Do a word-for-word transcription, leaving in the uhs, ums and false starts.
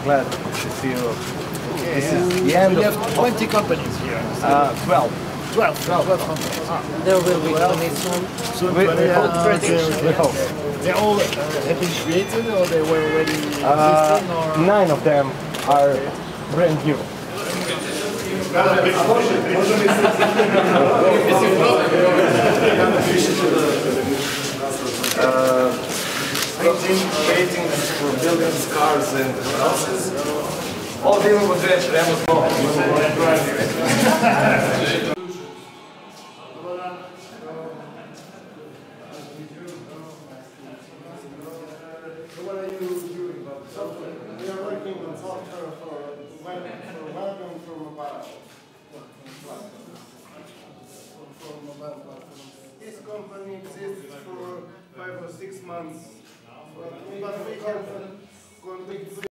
glad to see you. Okay, This yeah. is the end We of have twenty companies here. uh, twelve. twelve, twelve, twelve companies. Ah. There will be twenty soon. Soon We, twenty, we hope. uh, they- We hope. They all uh, have been created, or they were already Uh, existing, or nine of them are brand new. Uh, painting, painting for buildings, cars and houses. All dealing with that remote mode. What are you doing about software? We are working on software for web, for welcome for mobile. For mobile platforms. This company exists for five or six months, but we have